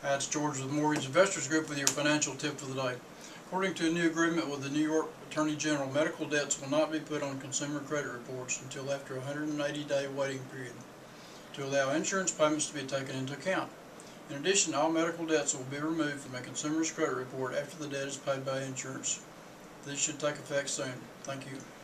It's George with Mortgage Investors Group with your financial tip for the day. According to a new agreement with the New York Attorney General, medical debts will not be put on consumer credit reports until after a 180-day waiting period to allow insurance payments to be taken into account. In addition, all medical debts will be removed from a consumer's credit report after the debt is paid by insurance. This should take effect soon. Thank you.